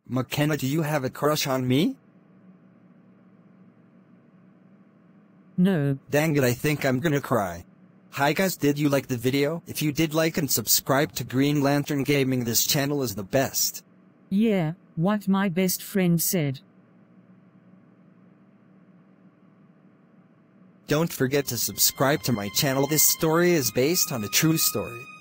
McKenna, do you have a crush on me? No. Dang it, I think I'm gonna cry. Hi guys, did you like the video? If you did, like and subscribe to Green Lantern Gaming. This channel is the best. Yeah, what my best friend said. Don't forget to subscribe to my channel. This story is based on a true story.